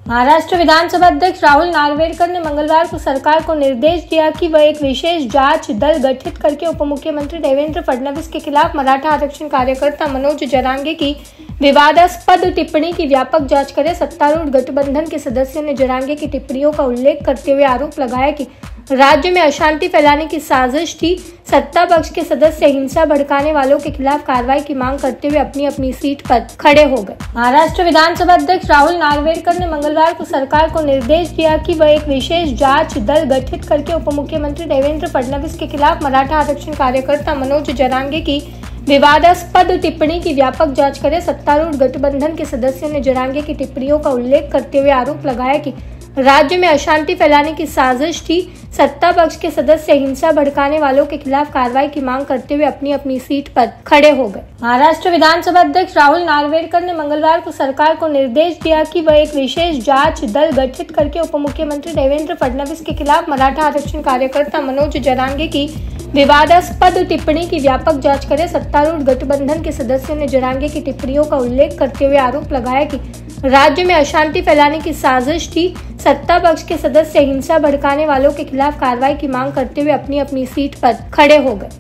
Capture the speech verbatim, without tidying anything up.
महाराष्ट्र विधानसभा अध्यक्ष राहुल नार्वेकर ने मंगलवार को सरकार को निर्देश दिया कि वह एक विशेष जांच दल गठित करके उप मुख्यमंत्री देवेंद्र फडणवीस के खिलाफ मराठा आरक्षण कार्यकर्ता मनोज जरांगे की विवादास्पद टिप्पणी की व्यापक जांच करे। सत्तारूढ़ गठबंधन के सदस्यों ने जरांगे की टिप्पणियों का उल्लेख करते हुए आरोप लगाया कि राज्य में अशांति फैलाने की साजिश थी। सत्ता पक्ष के सदस्य हिंसा भड़काने वालों के खिलाफ कार्रवाई की मांग करते हुए अपनी अपनी सीट पर खड़े हो गए। महाराष्ट्र विधानसभा अध्यक्ष राहुल नार्वेकर ने मंगलवार को सरकार को निर्देश दिया कि वह एक विशेष जांच दल गठित करके उप मुख्यमंत्री देवेंद्र फडणवीस के खिलाफ मराठा आरक्षण कार्यकर्ता मनोज जरांगे की विवादास्पद टिप्पणी की व्यापक जांच करे। सत्तारूढ़ गठबंधन के सदस्यों ने जरांगे की टिप्पणियों का उल्लेख करते हुए आरोप लगाया कि राज्य में अशांति फैलाने की साजिश थी। सत्ता पक्ष के सदस्य हिंसा भड़काने वालों के खिलाफ कार्रवाई की मांग करते हुए अपनी अपनी सीट पर खड़े हो गए। महाराष्ट्र विधानसभा अध्यक्ष राहुल नार्वेकर ने मंगलवार को सरकार को निर्देश दिया कि वह एक विशेष जांच दल गठित करके उप मुख्यमंत्री देवेंद्र फडणवीस के खिलाफ मराठा आरक्षण कार्यकर्ता मनोज जरांगे की विवादास्पद टिप्पणी की व्यापक जांच करे। सत्तारूढ़ गठबंधन के सदस्यों ने जरांगे की टिप्पणियों का उल्लेख करते हुए आरोप लगाया कि राज्य में अशांति फैलाने की साजिश थी। सत्ता पक्ष के सदस्य हिंसा भड़काने वालों के खिलाफ कार्रवाई की मांग करते हुए अपनी अपनी सीट पर खड़े हो गए।